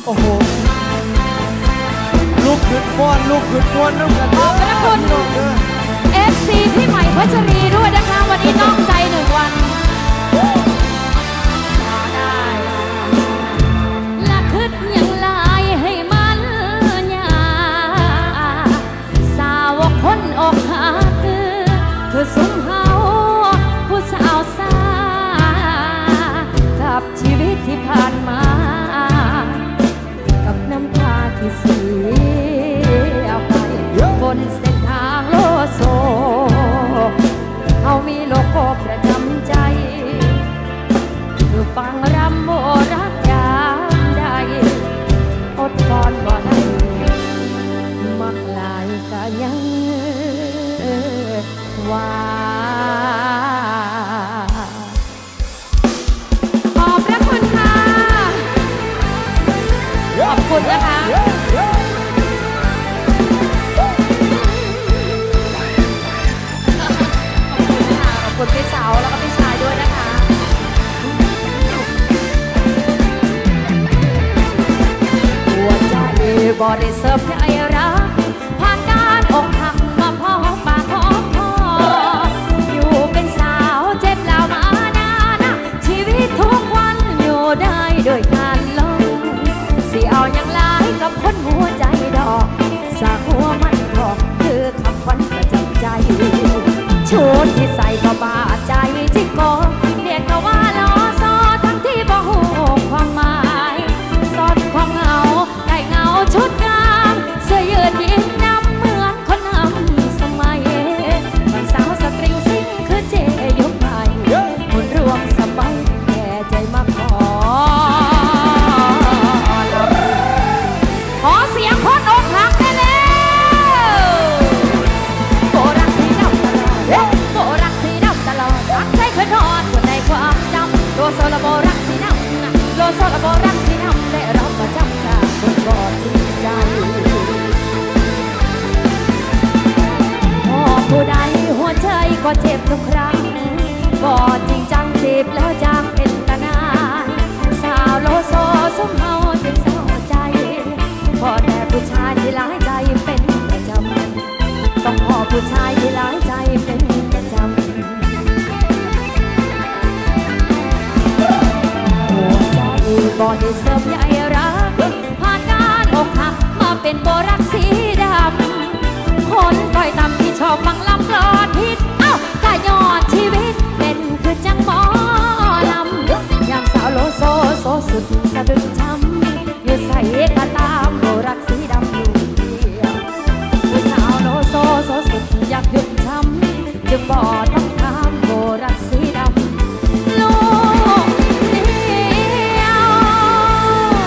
โอ้โหลูกขึ้นม้วนลูกขึ้นม้วนลูกกันขอบพระคุณ FC พี่ใหม่พัชรีด้วยนะคะวันนี้นอกใจ1 วันได้ละคืดยังลายให้มันยาสาวคนอกหักคือสุมเฮาผู้สาวสากับชีวิตที่ผ่านมากับน้ำตาที่เสียไปบนเส้นทางโลโซเขามีโลโก้ประจำใจคือฟังรำโมรักยามใดอดก่อนบ่ได้มักลายก็ยังว่าขอบพระคุณค่ะขอบคุณนะคะขอบคุณพี่สาวแล้วก็พี่ชายด้วยนะคะหัวใจบ่ได้เสิร์ฟให้รักผ่านการอกหักมาพอปากพอคออยู่เป็นสาวเจ็บแล้วมานานชีวิตทุกวันอยู่ได้ด้วยการลงสิเอาอย่างไรกับคนหัวใจดอกสาหัวมันทองคือคำขวัญประจำใจชุดที่ใส่ก็บาดใจจิกโกเรียกก็ว่าล้อซอทั้งที่บ่หูความหมายสอดความเหงาได้เงาชุดงามเสื้อยืดยิ้มน้ำเหมือนคนนำสมัยบางสาวสตริงซิ่งคือเจยุคใหม่คนรวมสมัยแก่ใจมาขอเสียงคนอกหักได้แล้วโบรักสีดำตลอดโบรักสีดำตลอดรักใจเคยทอดคนในความจำโลโซละโบรักสีดำโลโซละโบรักสีดำแต่เราก็จำจากคนบ่จริงใจพอผู้ใดหัวใจก็เจ็บทุกครั้งบ่จริงจังจีบแล้วจางเป็นตานานสาวโลโซสมเฮาจึงเศร้าใจพอแต่ผู้ชายที่หลายใจเป็นประจำต้องพอผู้ชายที่หลายใจเป็นประจำหัวใจบ่ได้เสิร์ฟใหญ่รักผ่านการอกหักมาเป็นโบรักสีดำคนต่อยต่ำที่ชอบฟังลำกลอนฮิตเอ้ากะยอดชีวิตเป็นคือจังหมอลำอย่างสาวโลโซโซสุดสะดึงช้ำอยู่ใส่กะตามโบรักสีดำอยู่เดียวผู้สาวโลโซโซสุดอยากหยุดช้ำจึงบ่ต้องทำโบรักสีดำลูกเดียว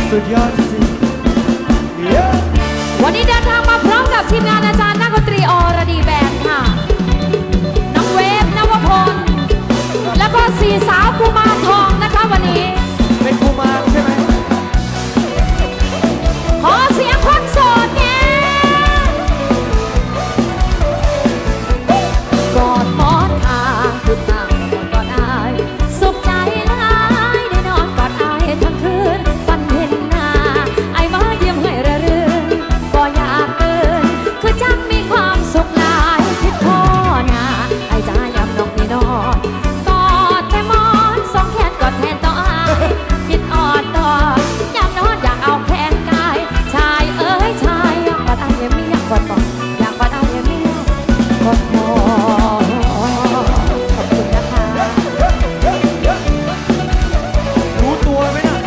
สุดยอดจริงๆวันนี้เดินทางมาพร้อมกับทีมงานอาจารย์นักดนตรีอรดีแบนด์ค่ะน้องเวฟนวพลแล้วก็สี่สาวกุมารทองนะคะวันนี้เป็นกุมารใช่ไหมขอเสียงคนโสดแกกอดหมอนทางคือทางกอดอายสุขใจหลายได้นอนกอดอายทั้งคืนฝันเห็นหน้าไอ้มาเยี่ยมให้ระรื่นก็อยากตื่นคือจักมีความสุขหลายคิดพ่อหน้าไอ้จ้ายำนองนี่นอนกอดแต่หมอนสองแขนกอดแทนต่ออายคิดอ่อนต่อยำนอนอยากเอาแขนกายชายเอ้ยชายอยากกอดอายยังมีอยากกอดบอกอยากกอดอายยังมีกอดหมอนขอบคุณนะคะรู้ตัวไหมนะ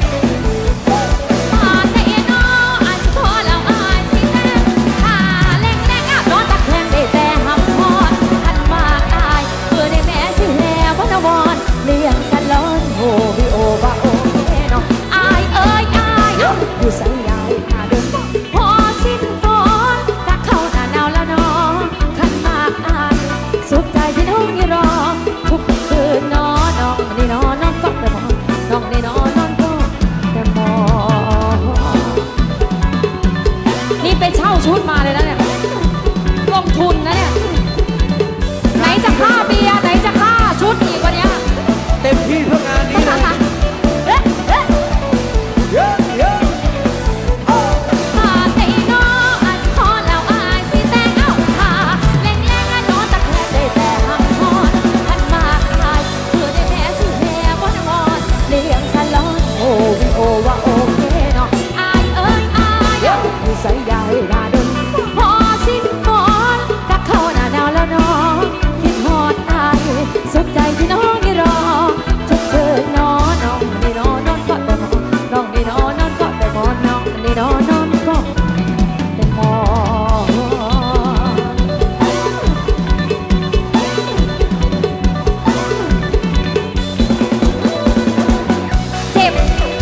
มาแต่นออาจจะพอแล้วอายสิแท้ถ้าเล็กๆนอนตะแคงได้แต่หำพอดทันมากอายเพื่อได้แม่สิแห่พนวอนเลี้ยงสลอนโฮวิโอบาโอเคน้องอายเอ้ยอายอยู่ใส่ยายขาเดินพอสิ้นฝนถ้าเข้าหน้าหนาวแล้วน้องขันมากอายสุขใจที่น้องยี่รอทุกคืนนอนน้องนี่นอนนอนก็แต่มองน้องนี่นอนนอนก็แต่มองนี่ไปเช่าชุดมาเลยนะเนี่ยลงทุนนะเนี่ยไหนจะค่าเบียร์ไหนจะค่าชุดอีกวันเนี้ยเต็มที่เพื่องานนี้เลยเยอะมาแต่นออาจจะพอแล้วอายสิแต่เอาขาเล่งนอนตะแคงได้แต่หักพอดทันมากอายเพื่อได้แม่สิแห่บนวอนเลี้ยงสลอนโอวิโอว่าโอเคเนาะอายเอ้ยอายอยู่ใส่ใหญ่หน้าเดินพอสิ้นฝนก็เข้าหน้าหนาวแล้วน้องคิดฮอดอายสุขใจที่น้องนี่รอทุกคืนนอนน้องนี่นอนนอนก็แต่มองน้องนี่นอนนอนก็แต่มองน้องนี่นอนนอนก็แต่มองเจ็บ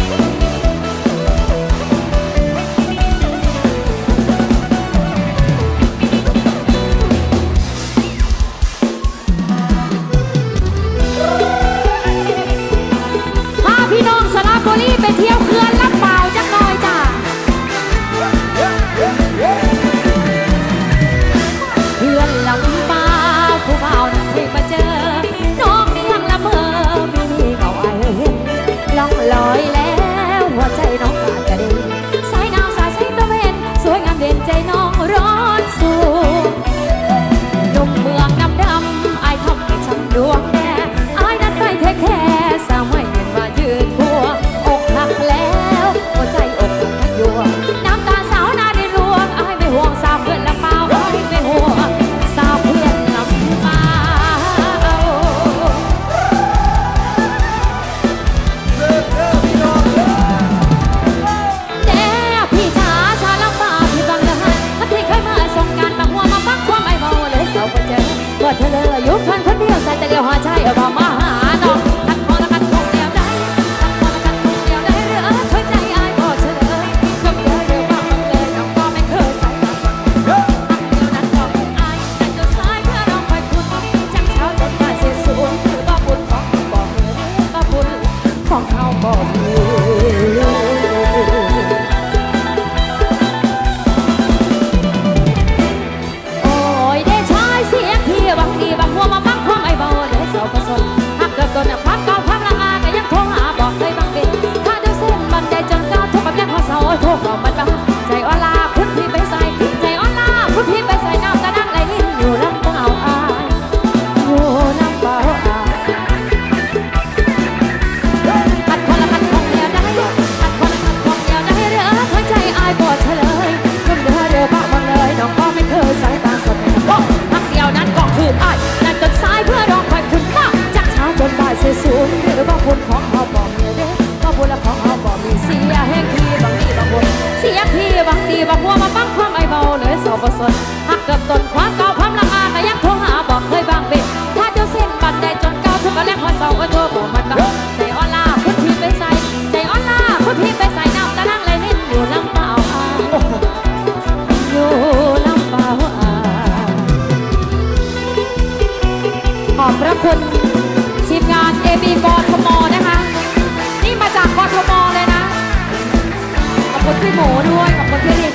พาพี่น้องสระบุรีไปเที่ยวเขื่อนลำเปล่าจักหน่อยจ้าเขื่อนลำเปล่าผู้เบานั่งเพลงมาเจอน้องนี่ยังละเมอมีเงาไอเห็นล่องลอยแล้วหัวใจน้องขาดกระเด็นสายน้ำสายตะเวนสวยงามเด่นใจน้องร้อนสูงหนุ่มเมืองน้ำดำไอทำให้ช้ำดวงแน่ไอนั้นไปแท้ๆสาวไม่เห็นว่ายืนพัวอกหักแล้วหัวใจอกหักทั้งยวงน้ำตาสาวนาได้รวงไอไม่ห่วงสาวเพื่อนลำเปล่าไอไม่ห่วงสาวเพื่อนลำเปล่าแต่พี่จ๋าชาลำเปล่าพี่บังเลยถ้าพี่เคยมาส่งการบังหัวมาฟังความไม่เมาเลยเศร้าไปเจอเมื่อเธอเลยยุบพันคนเดียวใส่แต่เดียวหัวใจเอาพอมาหาน้องทันพอละกันคงเดียวได้ทันพอละกันคงเดียวได้เรือเธอใจอายก็เฉลยยกเดียวเดียวบ้างบังเลยน้องก็ไม่เคยใส่ตาสักเดียวนั้นก็เป็นอายแต่จนสายเพื่อน้องไปคุณจังเช้าจนบ่ายเสียสูญคือว่าบุญของบอกเลยว่าบุญของเขาบอกเลยโอ้ยได้ชายเสียงที่บางทีบางหัวมาฟังความไอ้เบาเลยเศร้าประสนหักเกิดต้นความเก่าความละอาก็ยังโทรหาบอกเคยบางเด็กถ้าดูเส้นมันใจจนก้าวทุกแบบยังพอเศร้าโทรบอกมันบ้างใจอ่อนลาพุ่นพี่ไปใส่ใจอ่อนลาพุ่นพี่ไปใส่น้ำตานั่งไหลลิ้นอยู่ลำเปล่าอายอยู่ลำเปล่าอายขัดคนละขัดคงเดียวได้ขัดคนละขัดคงเดียวได้เรือเธอใจอายปวดเฉลยคนเดือเรือบ้าบังเลยน้องก็ไม่เคยใส่ตาสดในน้ำบอกพักเดียวนั้นก็คืออายนั่นจนสายเพื่อรองคอยคุณมากจากเช้าจนบ่ายเสียสูญหรือว่าบุญของเขาบอกเมียเด้ว่าบุญละของเขาบอกมีเสียแห้งทีบางทีบางบุญเสียทีบางทีบางหัวมาฟังความไอ้เบาเลยเศร้าประสนหักเกิดต้นความเก่าความละอาก็ยังโทรหาบอกเคยบางเบ็ดถ้าเจ้าเส้นบันไดจนเก่าทุกกระแลงหัวเศร้าก็โทรบอกมันบ้างใจอ่อนลาพุ่นพี่ไปใส่ใจอ่อนลาพุ่นพี่ไปใส่น้ำพี่หมูด้วยขอบคุณพี่ลิ